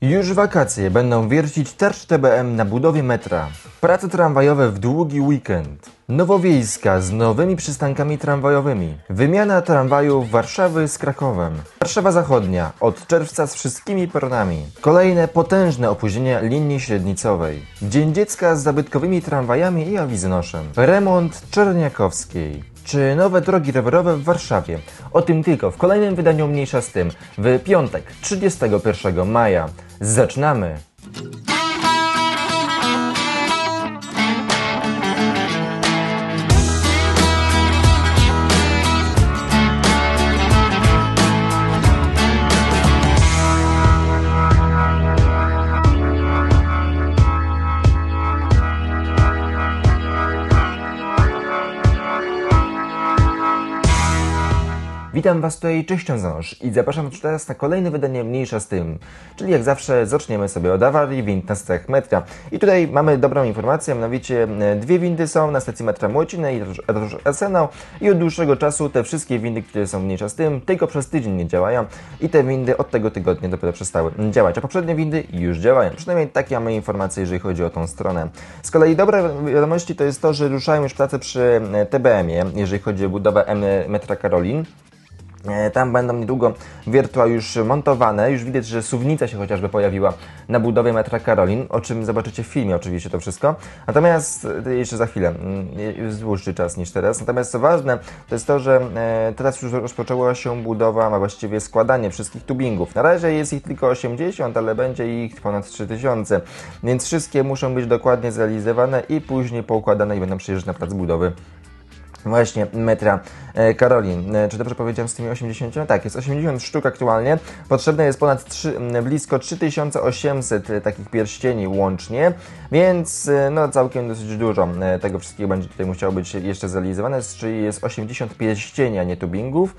Już wakacje będą wiercić tarcz TBM na budowie metra. Prace tramwajowe w długi weekend. Nowowiejska z nowymi przystankami tramwajowymi. Wymiana tramwajów Warszawy z Krakowem. Warszawa Zachodnia od czerwca z wszystkimi peronami. Kolejne potężne opóźnienia linii średnicowej. Dzień Dziecka z zabytkowymi tramwajami i awiznoszem. Remont Czerniakowskiej. Czy nowe drogi rowerowe w Warszawie? O tym tylko w kolejnym wydaniu Mniejsza z tym w piątek 31 maja. Zaczynamy! Witam Was tutaj, cześć Ząż i zapraszam już teraz na kolejne wydanie Mniejsza z tym. Czyli jak zawsze zaczniemy sobie od awarii wind na stacjach metra. I tutaj mamy dobrą informację, mianowicie dwie windy są na stacji metra Młociny i Arsenał i od dłuższego czasu te wszystkie windy, które są Mniejsza z tym, tylko przez tydzień nie działają i te windy od tego tygodnia dopiero przestały działać, a poprzednie windy już działają. Przynajmniej takie mamy informacje, jeżeli chodzi o tą stronę. Z kolei dobre wiadomości to jest to, że ruszają już prace przy TBM-ie, jeżeli chodzi o budowę metra Karolin. Tam będą niedługo wiertła już montowane, już widać, że suwnica się chociażby pojawiła na budowie metra Karolin, o czym zobaczycie w filmie oczywiście to wszystko. Natomiast, jeszcze za chwilę, już dłuższy czas niż teraz. Natomiast co ważne, to jest to, że teraz już rozpoczęła się budowa, a właściwie składanie wszystkich tubingów. Na razie jest ich tylko 80, ale będzie ich ponad 3000, więc wszystkie muszą być dokładnie zrealizowane i później poukładane i będą przyjeżdżać na plac budowy właśnie metra Karolin. Czy dobrze powiedziałem z tymi 80? Tak, jest 80 sztuk aktualnie. Potrzebne jest blisko 3800 takich pierścieni łącznie, więc no całkiem dosyć dużo tego wszystkiego będzie tutaj musiało być jeszcze zrealizowane, czyli jest 80 pierścieni, a nie tubingów.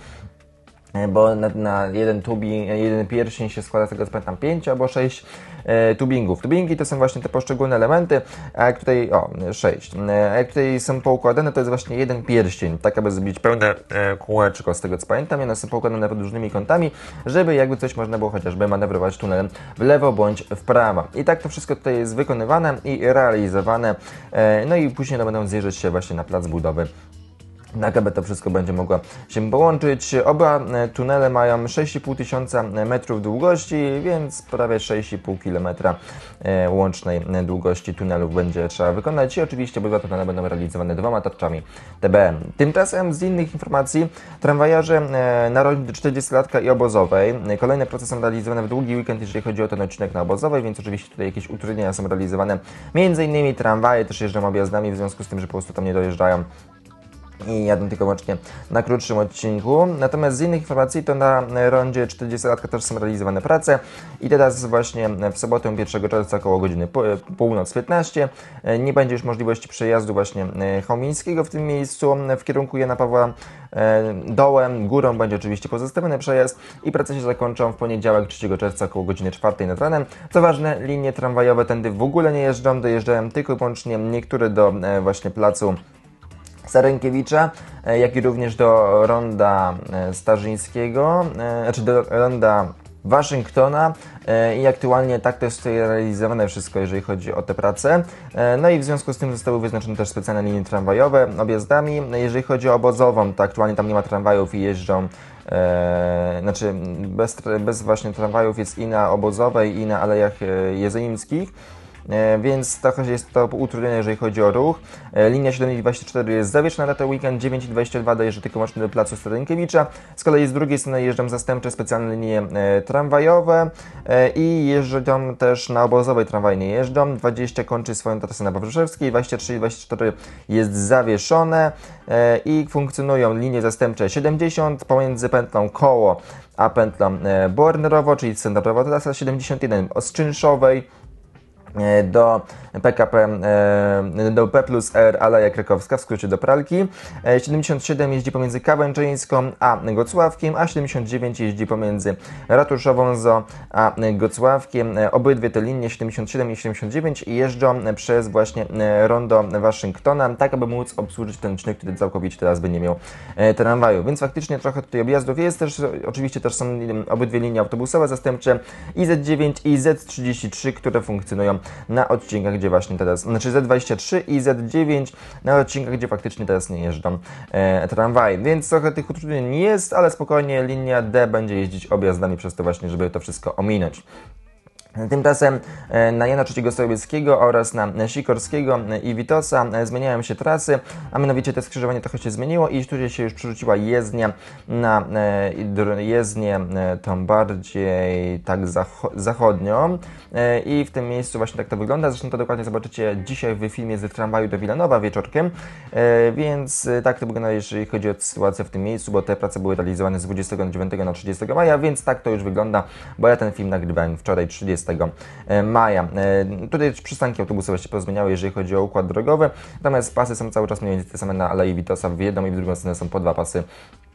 Bo na jeden pierścień się składa z tego, co pamiętam, 5 albo 6 tubingów. Tubingi to są właśnie te poszczególne elementy, a jak tutaj, 6. A jak tutaj są poukładane, to jest właśnie jeden pierścień, tak aby zrobić pełne kółeczko, z tego co pamiętam, i one są poukładane pod różnymi kątami, żeby jakby coś można było chociażby manewrować tunelem w lewo bądź w prawo. I tak to wszystko tutaj jest wykonywane i realizowane, no i później będą zjeżdżać się właśnie na plac budowy. Tak, aby to wszystko będzie mogło się połączyć. Oba tunele mają 6500 metrów długości, więc prawie 6,5 km łącznej długości tunelów będzie trzeba wykonać i oczywiście obydwa tunele będą realizowane dwoma tarczami TBM. Tymczasem z innych informacji, tramwajarze na rondzie 40-latka i Obozowej. Kolejne prace są realizowane w długi weekend, jeżeli chodzi o ten odcinek na Obozowej, więc oczywiście tutaj jakieś utrudnienia są realizowane. Między innymi tramwaje też jeżdżą objazdami w związku z tym, że po prostu tam nie dojeżdżają i jadę tylko łącznie na krótszym odcinku. Natomiast z innych informacji to na rondzie 40-latka też są realizowane prace i teraz właśnie w sobotę 1 czerwca około godziny północ 15 nie będzie już możliwości przejazdu właśnie Chomińskiego w tym miejscu w kierunku Jana Pawła dołem, górą będzie oczywiście pozostawiony przejazd i prace się zakończą w poniedziałek 3 czerwca około godziny 4 nad ranem. Co ważne, linie tramwajowe tędy w ogóle nie jeżdżą, dojeżdżają tylko i wyłącznie niektóre do właśnie placu Sarękiewicza, jak i również do ronda Starzyńskiego, znaczy do ronda Waszyngtona i aktualnie tak to jest tutaj realizowane wszystko, jeżeli chodzi o te prace. No i w związku z tym zostały wyznaczone też specjalne linie tramwajowe objazdami. Jeżeli chodzi o Obozową, to aktualnie tam nie ma tramwajów i jeżdżą, znaczy bez właśnie tramwajów jest i na Obozowej, i na Alejach Jezeimskich. Więc trochę jest to utrudnione, jeżeli chodzi o ruch. Linia 7,24 jest zawieszona na ten weekend, 9,22 dojeżdża tylko łącznie do placu Starynkiewicza. Z kolei z drugiej strony jeżdżą zastępcze specjalne linie tramwajowe i jeżdżą też na Obozowej tramwaj nie jeżdżą. 20 kończy swoją trasę na Wawrzyszewskiej, 23 i 24 jest zawieszone i funkcjonują linie zastępcze 70 pomiędzy pętlą Koło a pętlą Bornerowo, czyli standardowa trasa 71 z Czynszowej do PKP, do P plus R Aleja Krakowska, w skrócie do pralki. 77 jeździ pomiędzy Kawęczyńską a Gocławkiem, a 79 jeździ pomiędzy Ratuszową Zoo a Gocławkiem. Obydwie te linie 77 i 79 jeżdżą przez właśnie rondo Waszyngtona, tak aby móc obsłużyć ten odcinek, który całkowicie teraz by nie miał tramwaju. Więc faktycznie trochę tutaj objazdów jest też, oczywiście też są obydwie linie autobusowe zastępcze IZ9 i Z33, które funkcjonują na odcinkach, gdzie właśnie teraz, znaczy Z23 i Z9 na odcinkach, gdzie faktycznie teraz nie jeżdżą tramwaje. Więc trochę tych utrudnień jest, ale spokojnie linia D będzie jeździć objazdami przez to właśnie, żeby to wszystko ominąć. Tymczasem na Jana III Sobieskiego oraz na Sikorskiego i Witosa zmieniają się trasy, a mianowicie to skrzyżowanie trochę się zmieniło i tutaj się już przerzuciła jezdnia na jezdnię tą bardziej tak zachodnią i w tym miejscu właśnie tak to wygląda. Zresztą to dokładnie zobaczycie dzisiaj w filmie z tramwaju do Wilanowa wieczorkiem, więc tak to wygląda, jeżeli chodzi o sytuację w tym miejscu, bo te prace były realizowane z 29 na 30 maja, więc tak to już wygląda, bo ja ten film nagrywałem wczoraj 30 maja. Tutaj przystanki autobusowe się pozmieniały, jeżeli chodzi o układ drogowy, natomiast pasy są cały czas mniej więcej te same na Alei Witosa, w jedną i w drugą stronę są po 2 pasy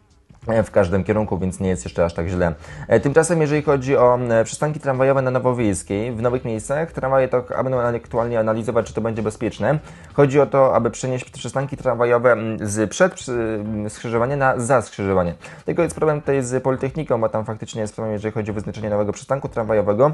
w każdym kierunku, więc nie jest jeszcze aż tak źle. Tymczasem, jeżeli chodzi o przystanki tramwajowe na Nowowiejskiej, w nowych miejscach, tramwaje to będą aktualnie analizować, czy to będzie bezpieczne. Chodzi o to, aby przenieść przystanki tramwajowe z przed skrzyżowania na za skrzyżowanie. Tylko jest problem tutaj z Politechniką, bo tam faktycznie jest problem, jeżeli chodzi o wyznaczenie nowego przystanku tramwajowego.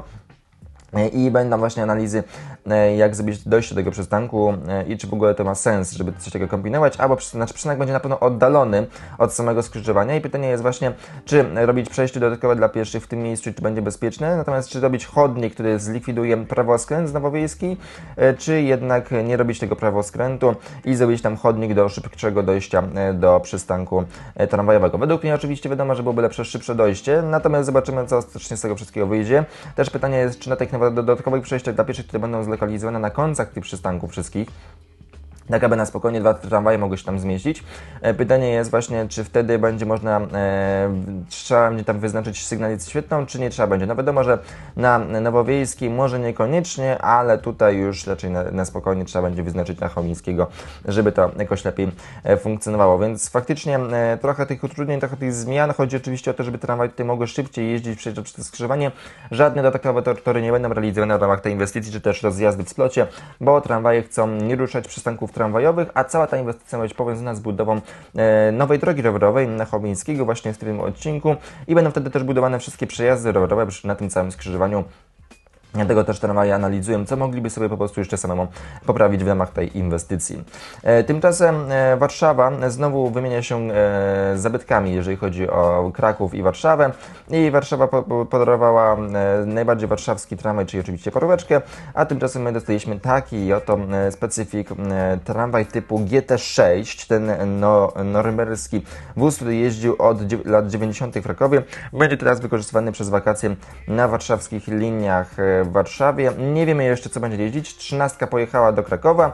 I będą właśnie analizy, jak zrobić dojście do tego przystanku i czy w ogóle to ma sens, żeby coś takiego kombinować, albo przystanek będzie na pewno oddalony od samego skrzyżowania i pytanie jest właśnie, czy robić przejście dodatkowe dla pieszych w tym miejscu, czy będzie bezpieczne, natomiast czy robić chodnik, który zlikwiduje prawoskręt z Nowowiejskiej, czy jednak nie robić tego prawoskrętu i zrobić tam chodnik do szybszego dojścia do przystanku tramwajowego. Według mnie oczywiście wiadomo, że byłoby lepsze, szybsze dojście, natomiast zobaczymy, co ostatecznie z tego wszystkiego wyjdzie. Też pytanie jest, czy na tych dodatkowych przejściach dla pieszych, które będą zlokalizowane na końcach tych przystanków wszystkich, tak aby na spokojnie 2 tramwaje mogły się tam zmieścić. Pytanie jest właśnie, czy wtedy będzie można, trzeba będzie tam wyznaczyć sygnalizację świetlną, czy nie trzeba będzie. No wiadomo, że na Nowowiejskiej może niekoniecznie, ale tutaj już raczej na spokojnie trzeba będzie wyznaczyć na Chomińskiego, żeby to jakoś lepiej funkcjonowało. Więc faktycznie trochę tych utrudnień, trochę tych zmian. Chodzi oczywiście o to, żeby tramwaje tutaj mogły szybciej jeździć, przejeżdżać przez to skrzyżowanie. Żadne dodatkowe tory nie będą realizowane w ramach tej inwestycji, czy też rozjazdy w splocie, bo tramwaje chcą nie ruszać przystanków tramwajowych, a cała ta inwestycja ma być powiązana z budową nowej drogi rowerowej na Chomińskiego właśnie w tym odcinku i będą wtedy też budowane wszystkie przejazdy rowerowe na tym całym skrzyżowaniu. Dlatego też tramwaje analizują, co mogliby sobie po prostu jeszcze samemu poprawić w ramach tej inwestycji. Tymczasem Warszawa znowu wymienia się zabytkami, jeżeli chodzi o Kraków i Warszawę. I Warszawa podarowała najbardziej warszawski tramwaj, czyli oczywiście paróweczkę, a tymczasem my dostaliśmy taki oto specyfik tramwaj typu GT6, ten norymberski wóz, który jeździł od lat 90. w Krakowie. Będzie teraz wykorzystywany przez wakacje na warszawskich liniach w Warszawie. Nie wiemy jeszcze, co będzie jeździć. 13 pojechała do Krakowa.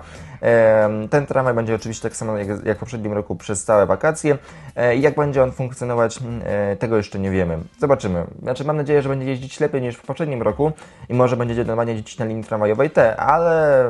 Ten tramwaj będzie oczywiście tak samo jak w poprzednim roku przez całe wakacje. Jak będzie on funkcjonować, tego jeszcze nie wiemy. Zobaczymy. Znaczy, mam nadzieję, że będzie jeździć lepiej niż w poprzednim roku i może będzie normalnie jeździć na linii tramwajowej T, ale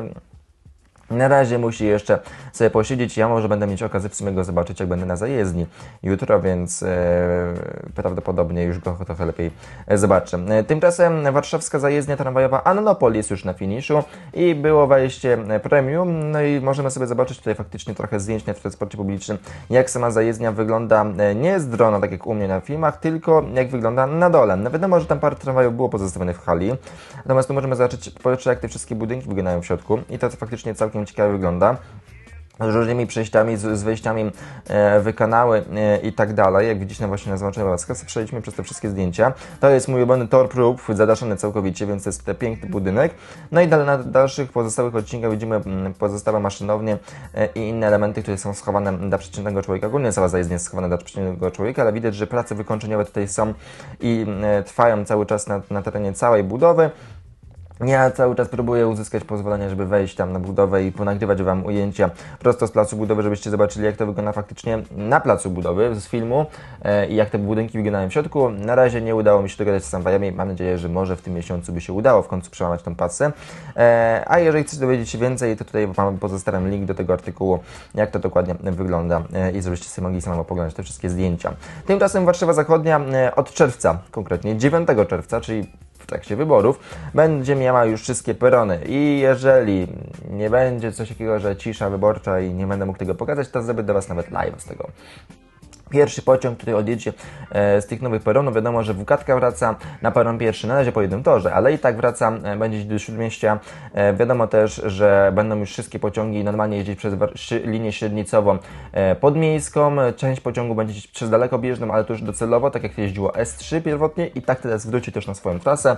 na razie musi jeszcze sobie posiedzieć. Ja może będę mieć okazję w sumie go zobaczyć, jak będę na zajezdni jutro, więc prawdopodobnie już go trochę lepiej zobaczę. Tymczasem warszawska zajezdnia tramwajowa Annopol jest już na finiszu i było wejście premium. No i możemy sobie zobaczyć tutaj faktycznie trochę zdjęć w transporcie publicznym, jak sama zajezdnia wygląda nie z drona, tak jak u mnie na filmach, tylko jak wygląda na dole. No wiadomo, że tam parę tramwajów było pozostawionych w hali, natomiast tu możemy zobaczyć, jak te wszystkie budynki wyglądają w środku i to faktycznie całkiem ciekawie wygląda. Z różnymi przejściami, z wejściami w kanały i tak dalej. Jak widzicie, właśnie na zaznaczeniu wskazów przejdźmy przez te wszystkie zdjęcia. To jest mój ulubiony tor prób, zadaszony całkowicie, więc to jest ten piękny budynek. No i na dalszych pozostałych odcinkach widzimy pozostałe maszynownie i inne elementy, które są schowane dla przeciętnego człowieka. Ogólnie cała zajezdnia jest schowana dla przeciętnego człowieka, ale widać, że prace wykończeniowe tutaj są i trwają cały czas na terenie całej budowy. Ja cały czas próbuję uzyskać pozwolenie, żeby wejść tam na budowę i ponagrywać Wam ujęcia prosto z placu budowy, żebyście zobaczyli, jak to wygląda faktycznie na placu budowy z filmu i jak te budynki wyglądają w środku. Na razie nie udało mi się dogadać z tramwajami. Mam nadzieję, że może w tym miesiącu by się udało w końcu przełamać tą pasę. A jeżeli chcecie dowiedzieć się więcej, to tutaj Wam pozostawiam link do tego artykułu, jak to dokładnie wygląda i żebyście sobie mogli samemu poglądać te wszystkie zdjęcia. Tymczasem Warszawa Zachodnia od czerwca, konkretnie 9 czerwca, czyli w trakcie wyborów, będzie miała już wszystkie perony i jeżeli nie będzie coś takiego, że cisza wyborcza i nie będę mógł tego pokazać, to zrobię do Was nawet live z tego. Pierwszy pociąg, który odjedzie z tych nowych peronów, wiadomo, że WKTK wraca na peron pierwszy, na razie po jednym torze, ale i tak wraca, będzie do Śródmieścia. Wiadomo też, że będą już wszystkie pociągi normalnie jeździć przez linię średnicową podmiejską. Część pociągu będzie jeździć przez dalekobieżną, ale to już docelowo, tak jak jeździło S3 pierwotnie i tak teraz wróci też na swoją trasę.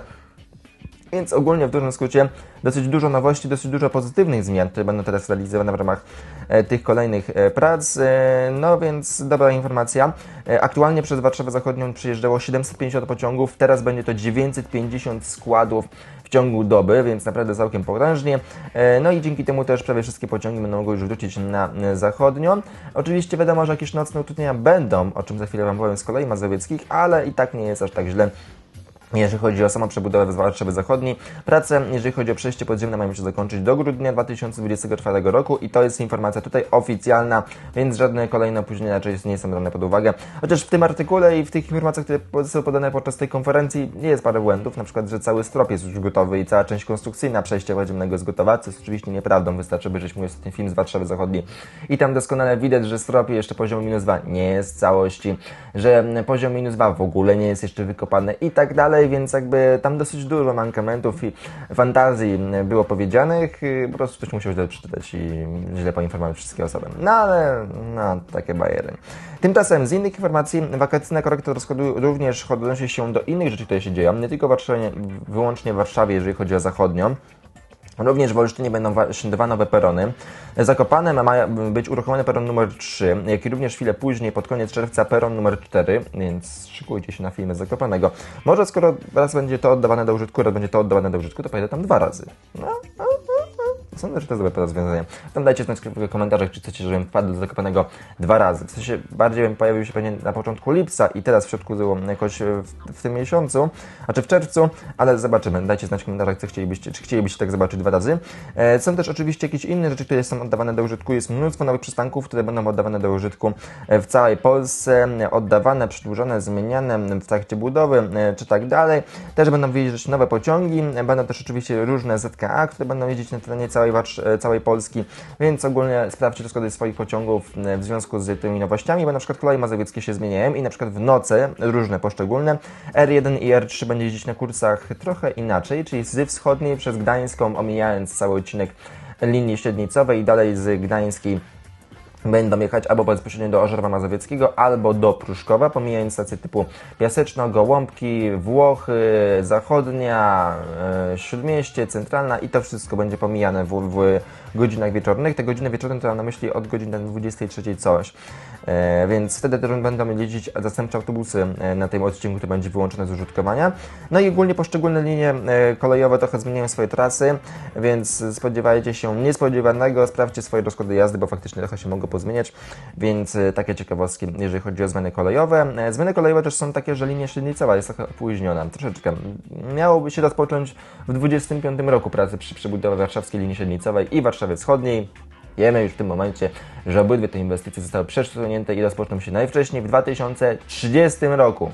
Więc ogólnie w dużym skrócie dosyć dużo nowości, dosyć dużo pozytywnych zmian, które będą teraz realizowane w ramach tych kolejnych prac. No więc dobra informacja. Aktualnie przez Warszawę Zachodnią przyjeżdżało 750 pociągów, teraz będzie to 950 składów w ciągu doby, więc naprawdę całkiem potężnie. No i dzięki temu też prawie wszystkie pociągi będą mogły już wrócić na zachodnią. Oczywiście wiadomo, że jakieś nocne utrudnienia będą, o czym za chwilę Wam powiem z kolei mazowieckich, ale i tak nie jest aż tak źle. Jeżeli chodzi o samą przebudowę w Warszawy Zachodniej, prace, jeżeli chodzi o przejście podziemne, mają się zakończyć do grudnia 2024 roku i to jest informacja tutaj oficjalna, więc żadne kolejne opóźnienia raczej nie są brane pod uwagę. Chociaż w tym artykule i w tych informacjach, które zostały podane podczas tej konferencji, jest parę błędów, na przykład, że cały strop jest już gotowy i cała część konstrukcyjna przejścia podziemnego jest gotowa, co jest oczywiście nieprawdą, wystarczy obejrzeć mój ostatni film z Warszawy Zachodniej i tam doskonale widać, że strop jeszcze poziom -2 nie jest w całości, że poziom -2 w ogóle nie jest jeszcze wykopany i tak dalej. Więc jakby tam dosyć dużo mankamentów i fantazji było powiedzianych, po prostu ktoś musiał źle przeczytać i źle poinformować wszystkie osoby. No ale, no, takie bajery. Tymczasem z innych informacji, wakacyjna korekta rozchodu również odnosi się do innych rzeczy, które się dzieją, nie tylko wyłącznie w Warszawie, jeżeli chodzi o zachodnią. Również w Olsztynie będą dwa nowe perony. Zakopane ma być uruchomiony peron numer 3, jak i również chwilę później, pod koniec czerwca, peron numer 4, więc szykujcie się na filmy z Zakopanego. Może skoro raz będzie to oddawane do użytku, raz będzie to oddawane do użytku, to pojedę tam 2 razy. Sądzę, że to jest dobre rozwiązanie. Tam dajcie znać w komentarzach, czy chcecie, żebym wpadł do Zakopanego 2 razy. W sensie bardziej bym pojawił się pewnie na początku lipca i teraz w środku jakoś w tym miesiącu, a czy w czerwcu, ale zobaczymy. Dajcie znać w komentarzach, czy chcielibyście tak zobaczyć 2 razy. Są też oczywiście jakieś inne rzeczy, które są oddawane do użytku. Jest mnóstwo nowych przystanków, które będą oddawane do użytku w całej Polsce. Oddawane, przedłużone, zmieniane w trakcie budowy, czy tak dalej. Też będą wjeżdżać nowe pociągi. Będą też oczywiście różne ZKA, które będą jeździć na terenie całej Polski, więc ogólnie sprawdźcie rozkłady swoich pociągów w związku z tymi nowościami, bo na przykład koleje mazowieckie się zmieniają i na przykład w nocy, różne poszczególne, R1 i R3 będzie jeździć na kursach trochę inaczej, czyli z wschodniej przez Gdańską, omijając cały odcinek linii średnicowej i dalej z Gdańskiej będą jechać albo bezpośrednio do Ożerwa Mazowieckiego, albo do Pruszkowa, pomijając stacje typu Piaseczno, Gołąbki, Włochy, Zachodnia, Śródmieście, Centralna i to wszystko będzie pomijane w godzinach wieczornych. Te godziny wieczorne to mam na myśli od godziny 23 coś. Więc wtedy też będą jeździć zastępcze autobusy na tym odcinku, który będzie wyłączony z użytkowania. No i ogólnie poszczególne linie kolejowe trochę zmieniają swoje trasy, więc spodziewajcie się niespodziewanego, sprawdźcie swoje rozkłady jazdy, bo faktycznie trochę się mogą pozmieniać, więc takie ciekawostki, jeżeli chodzi o zmiany kolejowe. Zmiany kolejowe też są takie, że linia średnicowa jest trochę opóźniona, troszeczkę. Miałoby się rozpocząć w 2025 roku pracy przy przebudowie warszawskiej linii średnicowej i Warszawy Wschodniej. Wiemy już w tym momencie, że obydwie te inwestycje zostały przesunięte i rozpoczną się najwcześniej w 2030 roku.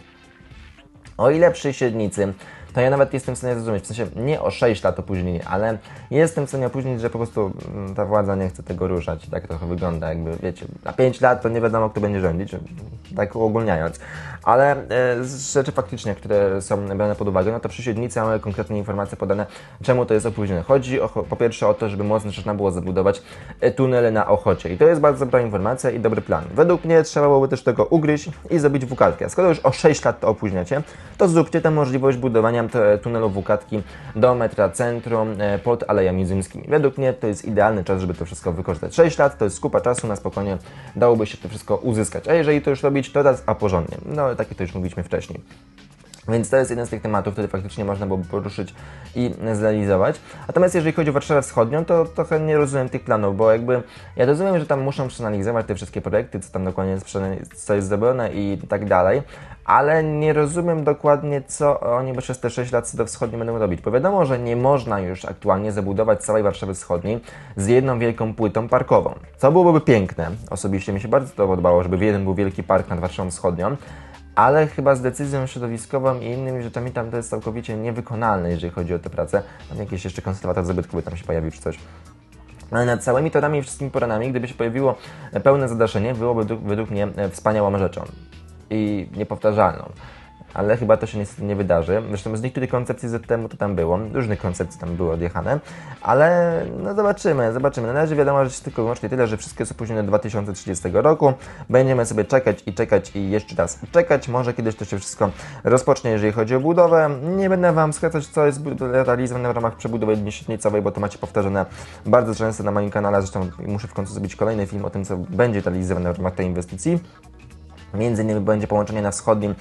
O ile przy średnicy, to ja nawet jestem w stanie zrozumieć, w sensie nie o 6 lat opóźnienie, ale jestem w stanie opóźnić, że po prostu ta władza nie chce tego ruszać. Tak trochę wygląda, jakby wiecie, na 5 lat to nie wiadomo, kto będzie rządzić, tak uogólniając. Ale z rzeczy faktycznie, które są brane pod uwagę, no to przy średnicy mamy konkretne informacje podane, czemu to jest opóźnione. Chodzi po pierwsze o to, żeby mocno trzeba było zabudować tunele na Ochocie. I to jest bardzo dobra informacja i dobry plan. Według mnie trzeba byłoby też tego ugryźć i zrobić WKTkę. Skoro już o 6 lat to opóźniacie, to zróbcie tę możliwość budowania tunelu WKTki do metra centrum pod Alejami Rzymskimi. Według mnie to jest idealny czas, żeby to wszystko wykorzystać. 6 lat to jest kupa czasu, na spokojnie dałoby się to wszystko uzyskać. A jeżeli to już robić, to raz, a porządnie. No, takie to już mówiliśmy wcześniej. Więc to jest jeden z tych tematów, który faktycznie można byłoby poruszyć i zrealizować. Natomiast jeżeli chodzi o Warszawę Wschodnią, to trochę nie rozumiem tych planów, bo jakby ja rozumiem, że tam muszą przeanalizować te wszystkie projekty, co tam dokładnie jest, co jest zrobione i tak dalej, ale nie rozumiem dokładnie, co oni przez te 6 lat do wschodniej będą robić. Bo wiadomo, że nie można już aktualnie zabudować całej Warszawy Wschodniej z jedną wielką płytą parkową. Co byłoby piękne. Osobiście mi się bardzo to podobało, żeby jeden był wielki park nad Warszawą Wschodnią, ale chyba z decyzją środowiskową i innymi rzeczami tam to jest całkowicie niewykonalne, jeżeli chodzi o tę pracę. Tam jakiś jeszcze konserwator zabytkowy tam się pojawił czy coś. Ale nad całymi torami i wszystkimi poranami, gdyby się pojawiło pełne zadaszenie, byłoby według mnie wspaniałą rzeczą i niepowtarzalną. Ale chyba to się niestety nie wydarzy. Zresztą z niektórych koncepcji ZTM-u to tam było, różnych koncepcji tam były odjechane, ale no zobaczymy. Na razie wiadomo, że tylko i wyłącznie tyle, że wszystko jest opóźnione do 2030 roku. Będziemy sobie czekać i jeszcze raz czekać. Może kiedyś to się wszystko rozpocznie, jeżeli chodzi o budowę. Nie będę Wam skracać, co jest realizowane w ramach przebudowy linii średnicowej, bo to macie powtarzane bardzo często na moim kanale. Zresztą muszę w końcu zrobić kolejny film o tym, co będzie realizowane w ramach tej inwestycji. Między innymi będzie połączenie na wschodnim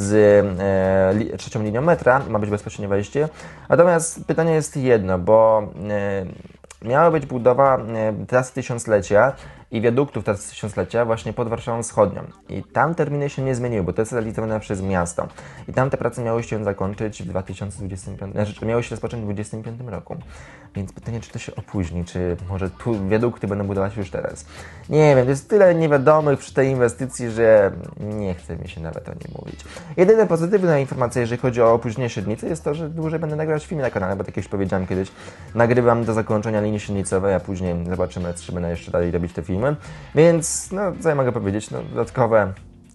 z trzecią linią metra, ma być bezpośrednie wejście. Natomiast pytanie jest jedno, bo miała być budowa trasy tysiąclecia i wiaduktów trasy tysiąclecia właśnie pod Warszawą Wschodnią. I tam terminy się nie zmieniły, bo to jest realizowane przez miasto. I tam te prace miały się zakończyć w 2025, znaczy miały się rozpocząć w 2025 roku. Więc pytanie, czy to się opóźni, czy może tu wiadukty będą budować już teraz. Nie wiem, to jest tyle niewiadomych przy tej inwestycji, że nie chce mi się nawet o niej mówić. Jedyna pozytywna informacja, jeżeli chodzi o opóźnienie średnicy, jest to, że dłużej będę nagrywać filmy na kanale, bo tak jak już powiedziałem kiedyś, nagrywam do zakończenia linii średnicowej, a później zobaczymy, czy będę jeszcze dalej robić te filmy. Więc, no, co ja mogę powiedzieć, no, dodatkowe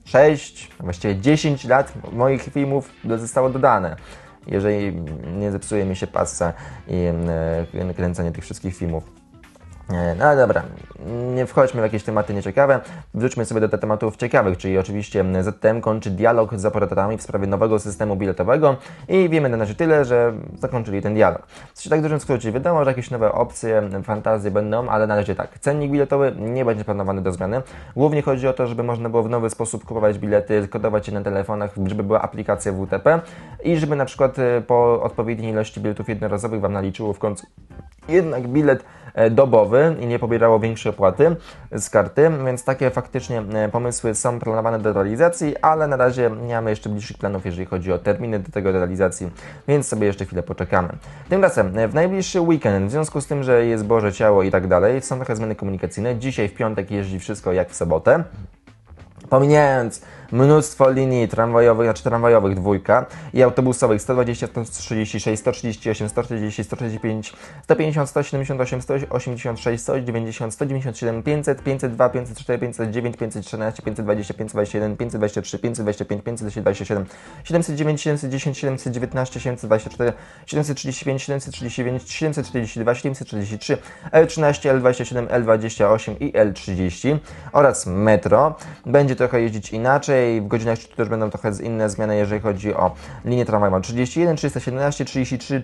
6, właściwie 10 lat moich filmów zostało dodane. Jeżeli nie zepsuje mi się pasa i kręcenie tych wszystkich filmów. No ale dobra, nie wchodźmy w jakieś tematy nieciekawe, wróćmy sobie do tematów ciekawych, czyli oczywiście ZTM kończy dialog z operatorami w sprawie nowego systemu biletowego i wiemy na razie tyle, że zakończyli ten dialog. W tak dużym skrócie, wiadomo, że jakieś nowe opcje, fantazje będą, ale na razie tak, cennik biletowy nie będzie planowany do zmiany. Głównie chodzi o to, żeby można było w nowy sposób kupować bilety, kodować je na telefonach, żeby była aplikacja WTP i żeby na przykład po odpowiedniej ilości biletów jednorazowych Wam naliczyło w końcu jednak bilet dobowy i nie pobierało większej opłaty z karty, więc takie faktycznie pomysły są planowane do realizacji, ale na razie nie mamy jeszcze bliższych planów, jeżeli chodzi o terminy do tego realizacji, więc sobie jeszcze chwilę poczekamy. Tymczasem w najbliższy weekend, w związku z tym, że jest Boże Ciało i tak dalej, są trochę zmiany komunikacyjne. Dzisiaj w piątek jeździ wszystko jak w sobotę. Pomijając mnóstwo linii tramwajowych dwójka i autobusowych 120, 136, 138, 140, 145, 150, 178, 186, 190, 197, 500, 502, 504, 509, 513, 520, 521, 523, 525, 527, 709, 710, 719, 724, 735, 739, 742, 743, L13, L27, L28 i L30 oraz metro. Będzie trochę jeździć inaczej. W godzinach szczytu też będą trochę inne zmiany, jeżeli chodzi o linię tramwajową 31, 317, 33,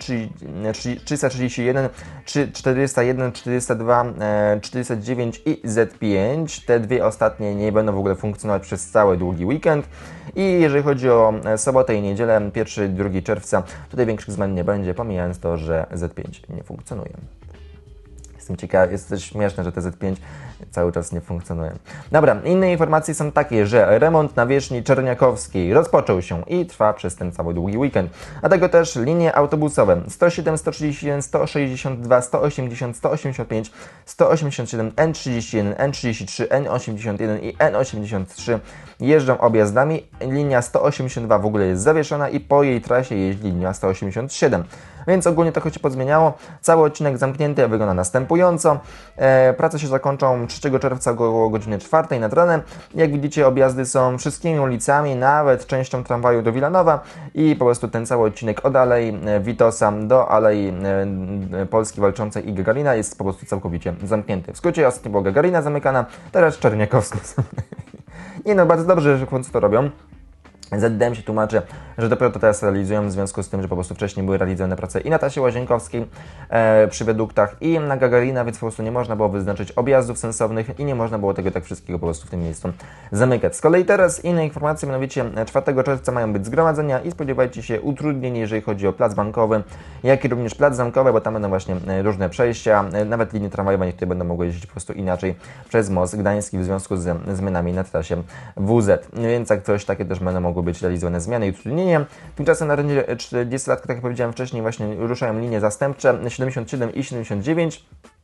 331, 401, 402, 409 i Z5. Te dwie ostatnie nie będą w ogóle funkcjonować przez cały długi weekend. I jeżeli chodzi o sobotę i niedzielę, 1 i 2 czerwca, tutaj większych zmian nie będzie, pomijając to, że Z5 nie funkcjonuje. Jestem ciekawy, jest też śmieszne, że TZ5 cały czas nie funkcjonuje. Dobra, inne informacje są takie, że remont nawierzchni Czerniakowskiej rozpoczął się i trwa przez ten cały długi weekend. A tego też linie autobusowe 107, 131, 162, 180, 185, 187, N31, N33, N81 i N83 jeżdżą objazdami. Linia 182 w ogóle jest zawieszona i po jej trasie jeździ linia 187. Więc ogólnie trochę się pozmieniało. Cały odcinek zamknięty wygląda następująco. Prace się zakończą 3 czerwca około godziny 4 nad ranem. Jak widzicie, objazdy są wszystkimi ulicami, nawet częścią tramwaju do Wilanowa i po prostu ten cały odcinek od Alei Witosa do Alei Polski Walczącej i Gagarina jest po prostu całkowicie zamknięty. W skrócie ostatnio była Gagarina zamykana, teraz Czerniakowska. Nie no, bardzo dobrze, że w końcu to robią. ZDM się tłumaczy, że dopiero to teraz realizują w związku z tym, że po prostu wcześniej były realizowane prace i na trasie Łazienkowskiej, przy wiaduktach i na Gagarina, więc po prostu nie można było wyznaczyć objazdów sensownych i nie można było tego tak wszystkiego po prostu w tym miejscu zamykać. Z kolei teraz inne informacje, mianowicie 4 czerwca mają być zgromadzenia i spodziewajcie się utrudnień, jeżeli chodzi o plac bankowy, jak i również plac zamkowy, bo tam będą właśnie różne przejścia, nawet linie tramwajowe niektóre będą mogły jeździć po prostu inaczej przez most gdański w związku z zmianami na trasie WZ, więc jak coś takie też będą mogły być realizowane zmiany i utrudnienia. Tymczasem na rynku 40-latka, tak jak powiedziałem wcześniej, właśnie ruszają linie zastępcze 77 i 79.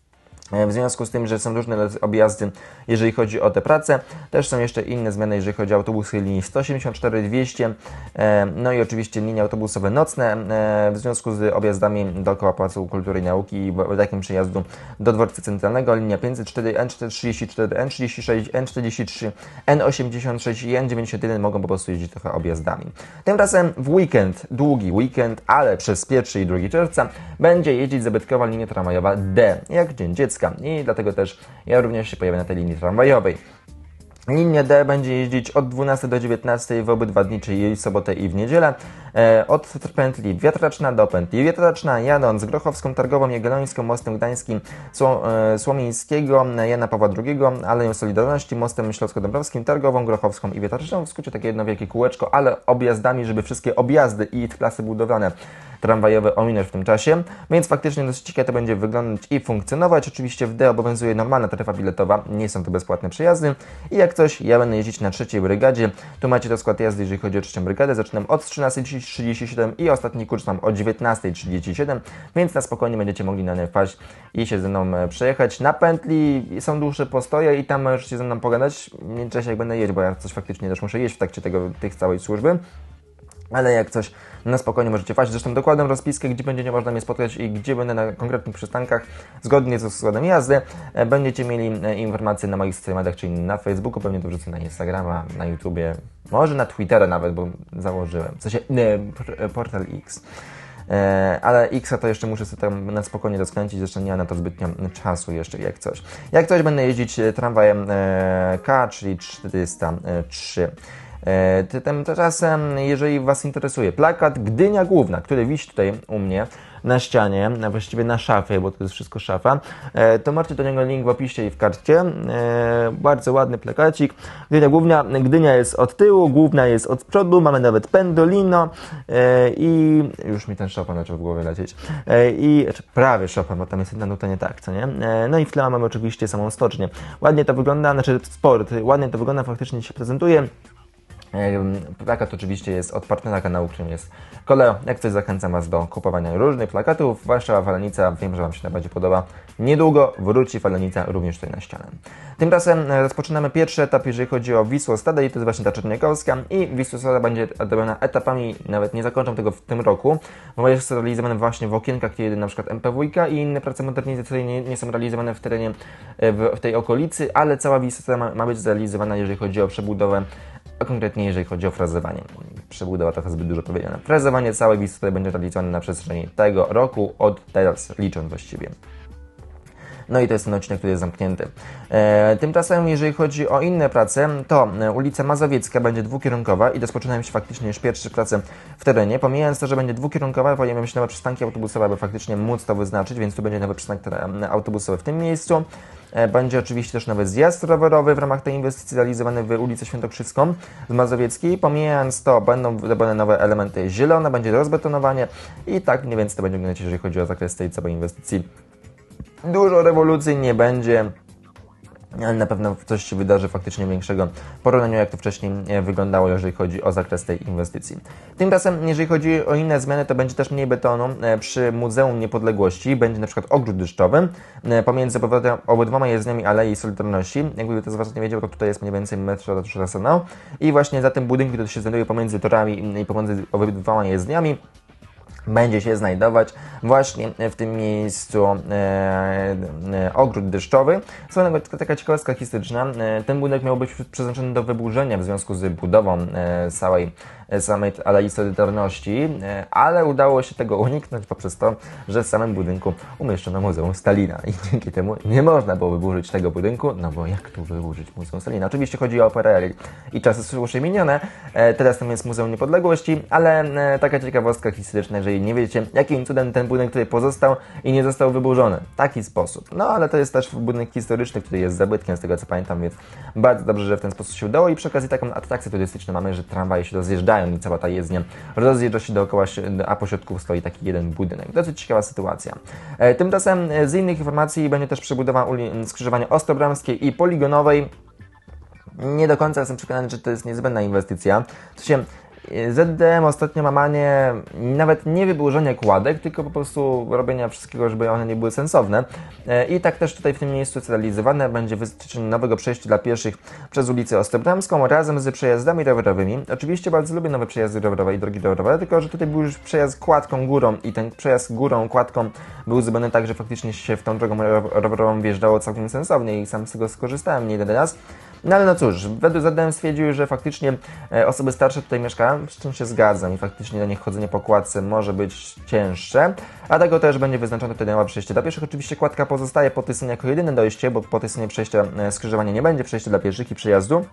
W związku z tym, że są różne objazdy, jeżeli chodzi o te prace, też są jeszcze inne zmiany, jeżeli chodzi o autobusy linii 184, 200, no i oczywiście linie autobusowe nocne, w związku z objazdami dookoła Pałacu Kultury i Nauki i takim przejazdu do dworca centralnego, linia 504, N434, N36, N43, N86 i N91 mogą po prostu jeździć trochę objazdami. Tymczasem w weekend, długi weekend, ale przez 1 i 2 czerwca będzie jeździć zabytkowa linia tramwajowa D, jak Dzień Dziecka. I dlatego też ja również się pojawię na tej linii tramwajowej. Linia D będzie jeździć od 12 do 19 w obydwa dni, czyli w sobotę i w niedzielę, od pętli Wiatraczna do pętli Wiatraczna, jadąc Grochowską, Targową, Jagiellońską, Mostem Gdańskim, Słomińskiego, Jana Pawła II, Aleją Solidarności, Mostem Śląsko-Dąbrowskim, Targową, Grochowską i Wiatraczną. W skrócie takie jedno wielkie kółeczko, ale objazdami, żeby wszystkie objazdy i klasy budowane tramwajowe ominąć w tym czasie, więc faktycznie dosyć ciekawie to będzie wyglądać i funkcjonować. Oczywiście w D obowiązuje normalna taryfa biletowa, nie są to bezpłatne przejazdy i jak coś, ja będę jeździć na 3. brygadzie. Tu macie to skład jazdy, jeżeli chodzi o 3. brygadę. Zaczynam od 13:37 i ostatni kurs mam o 19:37, więc na spokojnie będziecie mogli na nie wpaść i się ze mną przejechać. Na pętli są dłuższe postoje i tam możecie ze mną pogadać, w międzyczasie jak będę jeździć, bo ja coś faktycznie też muszę jeść w trakcie tych całej służby. Ale jak coś, na spokojnie możecie wpaść. Zresztą dokładną rozpiskę, gdzie będzie można mnie spotkać i gdzie będę na konkretnych przystankach, zgodnie z składem jazdy, będziecie mieli informacje na moich social mediach, czyli na Facebooku, pewnie to wrzucę na Instagrama, na YouTubie, może na Twittera nawet, bo założyłem. W sensie, portal X. Ale X to jeszcze muszę sobie tam na spokojnie rozkręcić, zresztą nie ma na to zbytnio czasu jeszcze, jak coś. Jak coś będę jeździć tramwajem K, czyli 403. Tymczasem, jeżeli Was interesuje plakat Gdynia Główna, który wisi tutaj u mnie na ścianie, a właściwie na szafie, bo to jest wszystko szafa, to macie do niego link w opisie i w karcie. Bardzo ładny plakacik. Gdynia Główna, Gdynia jest od tyłu, Główna jest od przodu, mamy nawet pendolino i już mi ten Chopin zaczął w głowie lecieć. I prawie Chopin, bo tam jest jedna nuta nie tak, co nie? No i w tle mamy oczywiście samą stocznię. Ładnie to wygląda, znaczy sport, ładnie to wygląda, faktycznie się prezentuje. Plakat oczywiście jest od partnera kanału, którym jest Koleo. Jak coś, zachęcam Was do kupowania różnych plakatów. Zwłaszcza Falenica, wiem, że Wam się najbardziej podoba. Niedługo wróci Falenica również tutaj na ścianę. Tymczasem rozpoczynamy pierwszy etap, jeżeli chodzi o Wisłą-Stadę i to jest właśnie ta Czerniakowska. I Wisła-Stada będzie robiona etapami, nawet nie zakończą tego w tym roku, bo jest to realizowane właśnie w okienkach, kiedy na przykład MPWiK i inne prace modernizacyjne nie są realizowane w terenie, w tej okolicy, ale cała Wisła-Stada ma być zrealizowana, jeżeli chodzi o przebudowę, a konkretnie jeżeli chodzi o frezowanie. Przebudowa trochę zbyt dużo powiedziane. Frezowanie całej Wisły będzie realizowane na przestrzeni tego roku, od teraz licząc właściwie. No i to jest ten odcinek, który jest zamknięty. Tymczasem, jeżeli chodzi o inne prace, to ulica Mazowiecka będzie dwukierunkowa i rozpoczynają się faktycznie już pierwsze prace w terenie. Pomijając to, że będzie dwukierunkowa, pojawią się nowe przystanki autobusowe, aby faktycznie móc to wyznaczyć, więc tu będzie nowy przystanek autobusowy w tym miejscu. Będzie oczywiście też nowy zjazd rowerowy w ramach tej inwestycji realizowany w ulicę Świętokrzyską z Mazowieckiej. Pomijając to, będą robione nowe elementy zielone, będzie rozbetonowanie i tak mniej więcej to będzie wyglądać, jeżeli chodzi o zakres tej całej inwestycji. Dużo rewolucji nie będzie, ale na pewno coś się wydarzy faktycznie większego w porównaniu jak to wcześniej wyglądało, jeżeli chodzi o zakres tej inwestycji. Tymczasem, jeżeli chodzi o inne zmiany, to będzie też mniej betonu przy Muzeum Niepodległości. Będzie na przykład ogród deszczowy pomiędzy obydwoma jezdniami Alei Solidarności. Jakby to z Was nie wiedział, to tutaj jest mniej więcej metr od Arsenał. I właśnie za tym budynkiem, który się znajduje pomiędzy torami i pomiędzy obydwoma jezdniami, będzie się znajdować właśnie w tym miejscu ogród deszczowy. Taka ciekawostka historyczna. Ten budynek miał być przeznaczony do wyburzenia w związku z budową całej samej Alei Solidarności, ale udało się tego uniknąć poprzez to, że w samym budynku umieszczono Muzeum Stalina i dzięki temu nie można było wyburzyć tego budynku, no bo jak tu wyburzyć Muzeum Stalina? Oczywiście chodzi o PRL i czasy są już minione, teraz tam jest Muzeum Niepodległości, ale taka ciekawostka historyczna, jeżeli nie wiecie, jakim cudem ten budynek tutaj pozostał i nie został wyburzony. Taki sposób. No ale to jest też budynek historyczny, który jest zabytkiem, z tego co pamiętam, więc bardzo dobrze, że w ten sposób się udało i przy okazji taką atrakcję turystyczną mamy, że tramwaje się rozjeżdżają i cała ta jezdnia rozjeżdża się dookoła, a po środku stoi taki jeden budynek. Dosyć ciekawa sytuacja. Tymczasem z innych informacji będzie też przebudowa skrzyżowania Ostrobramskiej i Poligonowej. Nie do końca jestem przekonany, że to jest niezbędna inwestycja. ZDM ostatnio ma manię nawet nie wyburzenia kładek, tylko po prostu robienia wszystkiego, żeby one nie były sensowne. I tak też tutaj w tym miejscu realizowane będzie wytyczenie nowego przejścia dla pieszych przez ulicę Ostrobramską razem z przejazdami rowerowymi. Oczywiście bardzo lubię nowe przejazdy rowerowe i drogi rowerowe, tylko że tutaj był już przejazd kładką górą i ten przejazd górą, kładką był zrobiony tak, że faktycznie się w tą drogą rowerową wjeżdżało całkiem sensownie i sam z tego skorzystałem nie jeden raz. No ale no cóż, według ZDM stwierdził, że faktycznie osoby starsze tutaj mieszkają, z czym się zgadzam i faktycznie dla nich chodzenie po kładce może być cięższe, a tego też będzie wyznaczone tutaj nowe przejście dla pieszych. Oczywiście kładka pozostaje po tej stronie jako jedyne dojście, bo po tej stronie przejścia skrzyżowania nie będzie przejścia dla pieszych i przejazdu,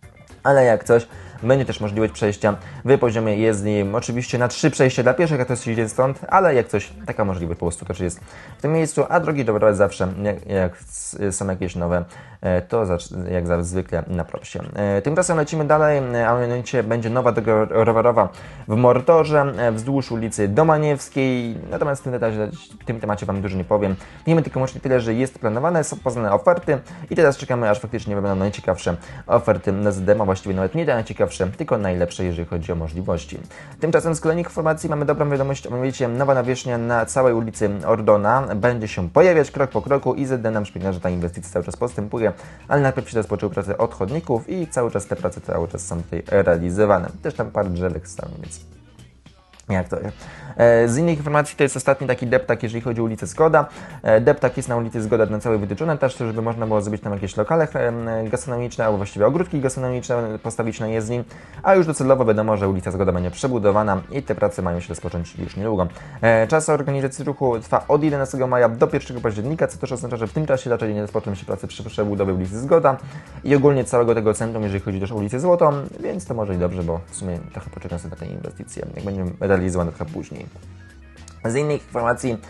ale jak coś, będzie też możliwość przejścia w poziomie jezdni, oczywiście na 3 przejścia dla pieszych, a to jest idzie stąd, ale jak coś, taka możliwość po prostu też jest w tym miejscu, a drogi rowerowe zawsze, jak są jakieś nowe, to jak zwykle na propsie. Tymczasem lecimy dalej, a mianowicie będzie nowa droga rowerowa w Mortorze, wzdłuż ulicy Domaniewskiej, natomiast w tym temacie Wam dużo nie powiem. Wiemy tylko łącznie tyle, że jest planowane, są poznane oferty i teraz czekamy, aż faktycznie będą najciekawsze oferty na ZDM, a właściwie nawet nie najciekawsze, tylko najlepsze, jeżeli chodzi o możliwości. Tymczasem z kolejnych informacji mamy dobrą wiadomość, a mianowicie nowa nawierzchnia na całej ulicy Ordona będzie się pojawiać krok po kroku i ZDM nam przypomina, że ta inwestycja cały czas postępuje, ale najpierw się rozpoczęły prace od chodników i cały czas te prace są tutaj realizowane. Też tam parę drzewek stało, więc jak to jest? Z innych informacji to jest ostatni taki deptak, jeżeli chodzi o ulicę Zgoda. Deptak jest na ulicy Zgoda na całej wytyczone, też żeby można było zrobić tam jakieś lokale gastronomiczne, albo właściwie ogródki gastronomiczne postawić na jezdni, a już docelowo wiadomo, że ulica Zgoda będzie przebudowana i te prace mają się rozpocząć już niedługo. Czas organizacji ruchu trwa od 11 maja do 1 października, co też oznacza, że w tym czasie raczej nie rozpoczną się prace przy przebudowie ulicy Zgoda i ogólnie całego tego centrum, jeżeli chodzi też o ulicę Złotą, więc to może i dobrze, bo w sumie trochę poczekam sobie na tę inwestycję, jak będziemy realizowane trochę później. Z innych informacji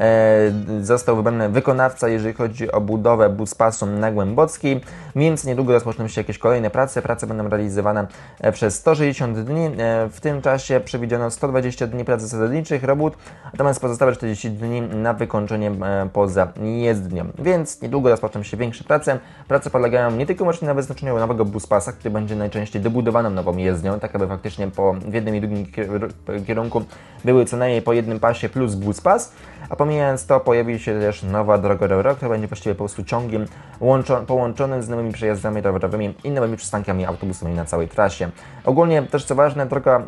został wybrany wykonawca, jeżeli chodzi o budowę buspasu na Głębockiej, więc niedługo rozpoczną się jakieś kolejne prace. Prace będą realizowane przez 160 dni. W tym czasie przewidziano 120 dni prac zasadniczych robót, natomiast pozostałe 40 dni na wykończenie poza jezdnią. Więc niedługo rozpoczną się większe prace. Prace polegają nie tylko na wyznaczeniu nowego buspasa, który będzie najczęściej dobudowaną nową jezdnią, tak aby faktycznie w jednym i drugim kierunku były co najmniej po jednym pasie plus buspas, a pomijając to pojawi się też nowa droga rowerowa, która będzie właściwie po prostu ciągiem połączonym z nowymi przejazdami rowerowymi i nowymi przystankami autobusowymi na całej trasie. Ogólnie też co ważne,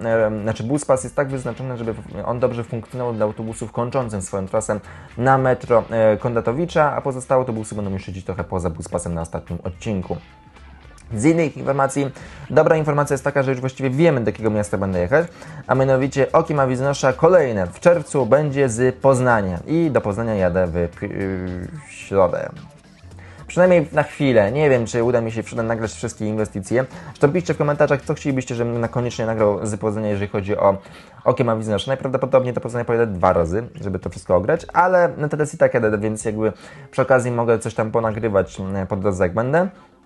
buspas jest tak wyznaczony, żeby on dobrze funkcjonował dla autobusów kończących swoją trasę na metro Kondatowicza, a pozostałe autobusy będą już jeździć trochę poza buspasem na ostatnim odcinku. Z innych informacji, dobra informacja jest taka, że już właściwie wiemy, do jakiego miasta będę jechać, a mianowicie Okiem Awiznosza kolejne w czerwcu będzie z Poznania i do Poznania jadę w środę. Przynajmniej na chwilę. Nie wiem, czy uda mi się nagrać wszystkie inwestycje. Zresztą piszcie w komentarzach, co chcielibyście, żebym koniecznie nagrał z Poznania, jeżeli chodzi o Okiem Awiznosza. Najprawdopodobniej do Poznania pojadę 2 razy, żeby to wszystko ograć, ale no teraz i tak jadę, więc jakby przy okazji mogę coś tam ponagrywać po drodze, jak będę.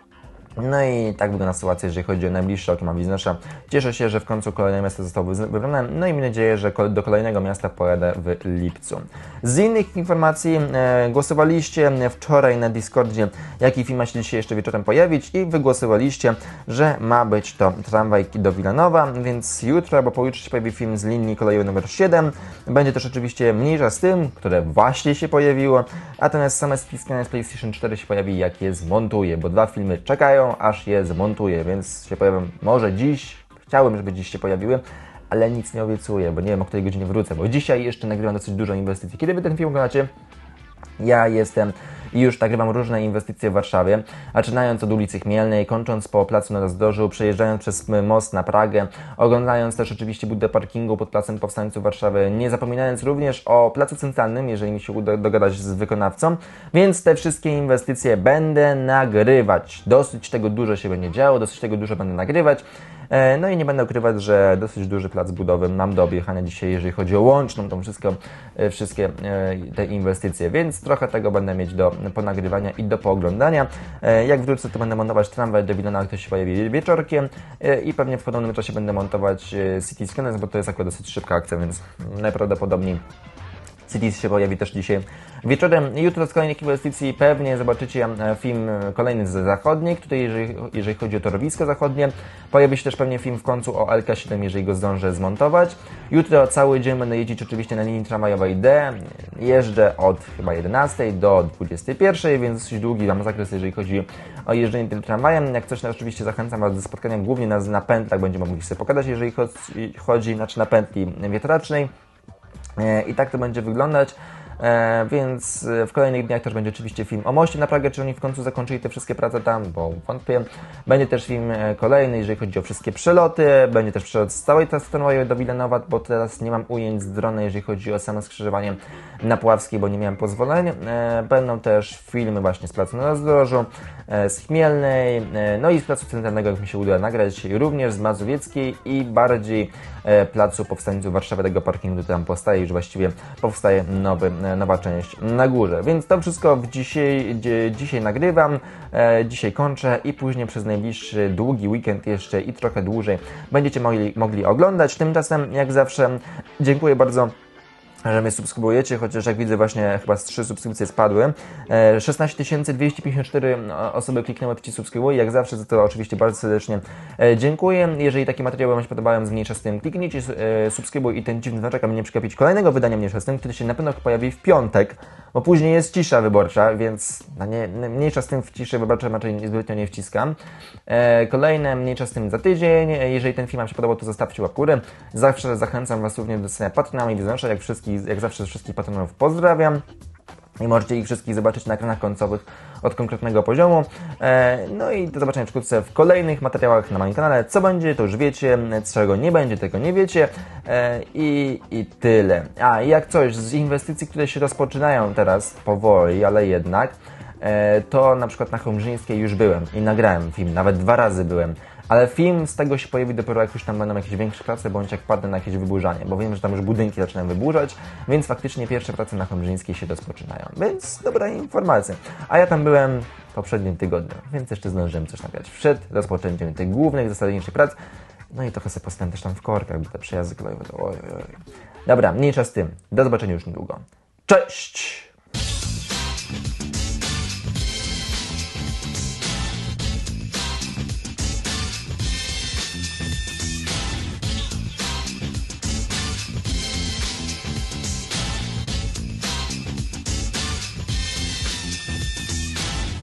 No i tak wygląda sytuacja, jeżeli chodzi o najbliższe Okiem Awiznosza. Cieszę się, że w końcu kolejne miasto zostało wybrane, no i mam nadzieję, że do kolejnego miasta pojadę w lipcu. Z innych informacji głosowaliście wczoraj na Discordzie, jaki film ma się dzisiaj jeszcze wieczorem pojawić i wygłosowaliście, że ma być to tramwaj do Wilanowa, więc jutro albo pojutrze się pojawi film z linii kolejowej numer 7. Będzie też oczywiście mniejsza z tym, które właśnie się pojawiło, natomiast same spiskane z PlayStation 4 się pojawi, jak je zmontuję, bo 2 filmy czekają, aż je zmontuję, więc się pojawią może dziś. Chciałem, żeby dziś się pojawiły, ale nic nie obiecuję, bo nie wiem, o której godzinie wrócę, bo dzisiaj jeszcze nagrywam dosyć dużo inwestycji. Kiedy wy ten film oglądacie? Ja jestem i już nagrywam różne inwestycje w Warszawie, zaczynając od ulicy Chmielnej, kończąc po placu na Rozdrożu, przejeżdżając przez most na Pragę, oglądając też oczywiście budowę parkingu pod Placem Powstańców Warszawy, nie zapominając również o Placu Centralnym, jeżeli mi się uda dogadać z wykonawcą, więc te wszystkie inwestycje będę nagrywać. Dosyć tego dużo się będzie działo, dosyć tego dużo będę nagrywać. No i nie będę ukrywać, że dosyć duży plac budowy mam do objechania dzisiaj, jeżeli chodzi o łączną tą wszystkie te inwestycje, więc trochę tego będę mieć do ponagrywania i do pooglądania. Jak wrócę, to będę montować tramwaj do Wilanowa, który się pojawi wieczorkiem i pewnie w podobnym czasie będę montować City Skylines, bo to jest akurat dosyć szybka akcja, więc najprawdopodobniej Cities się pojawi też dzisiaj wieczorem. Jutro z kolejnych inwestycji pewnie zobaczycie film kolejny z zachodniej, tutaj jeżeli chodzi o torowisko zachodnie. Pojawi się też pewnie film w końcu o LK7, jeżeli go zdążę zmontować. Jutro cały dzień będę jeździć oczywiście na linii tramwajowej D. Jeżdżę od chyba 11 do 21, więc dosyć długi mam zakres, jeżeli chodzi o jeżdżenie tym tramwajem. Jak coś, oczywiście zachęcam Was do spotkania głównie na pętlach, będziemy mogli sobie pokazać, jeżeli chodzi na pętli wiatracznej. I tak to będzie wyglądać, więc w kolejnych dniach też będzie oczywiście film o moście na Pragę, czy oni w końcu zakończyli te wszystkie prace tam, bo wątpię. Będzie też film kolejny, jeżeli chodzi o wszystkie przeloty, będzie też przelot z całej trasy tramwajowej do Wilanowa, bo teraz nie mam ujęć z drona, jeżeli chodzi o samo skrzyżowanie na Puławskiej, bo nie miałem pozwolenia. Będą też filmy właśnie z Placu na Rozdrożu, z Chmielnej, no i z Placu Centralnego, jak mi się uda nagrać, również z Mazowieckiej i bardziej Placu Powstańców Warszawy, tego parkingu, który tam powstaje, już właściwie powstaje nowa część na górze. Więc to wszystko dzisiaj nagrywam, dzisiaj kończę i później przez najbliższy długi weekend jeszcze i trochę dłużej będziecie mogli oglądać. Tymczasem, jak zawsze, dziękuję bardzo, że mnie subskrybujecie, chociaż jak widzę właśnie chyba z 3 subskrypcje spadły. 16 254 osoby kliknęły przycisk subskrybuj. Jak zawsze za to oczywiście bardzo serdecznie dziękuję. Jeżeli takie materiały Wam się podobają z Mniejsza z tym, kliknijcie subskrybuj i ten dziwny znaczek, aby nie przegapić kolejnego wydania Mniejsza z tym, który się na pewno pojawi w piątek, bo później jest cisza wyborcza, więc Mniejsza z tym w ciszy wyborczej raczej zbytnio nie wciskam. Kolejne Mniejsza z tym za tydzień. Jeżeli ten film Wam się podobał, to zostawcie łapkę w górę. Zawsze zachęcam Was również do zostania patronami, wyznacza jak zawsze wszystkich patronów pozdrawiam i możecie ich wszystkich zobaczyć na ekranach końcowych od konkretnego poziomu. No i do zobaczenia wkrótce w kolejnych materiałach na moim kanale. Co będzie, to już wiecie, czego nie będzie, tego nie wiecie i tyle. I jak coś z inwestycji, które się rozpoczynają teraz powoli, ale jednak, to na przykład na Chełmżyńskiej już byłem i nagrałem film, nawet 2 razy byłem. Ale film z tego się pojawi dopiero jak już tam będą jakieś większe prace, bądź jak padnę na jakieś wyburzanie, bo wiem, że tam już budynki zaczynają wyburzać, więc faktycznie pierwsze prace na Chełmżyńskiej się rozpoczynają. Więc dobra informacja. A ja tam byłem w poprzednim tygodniu, więc jeszcze zdążyłem coś nagrać przed rozpoczęciem tych głównych, zasadniczych prac. No i trochę sobie postałem też tam w korkach, bo te przejazdy kolejowe to oj. Dobra, mniejsza z tym. Do zobaczenia już niedługo. Cześć!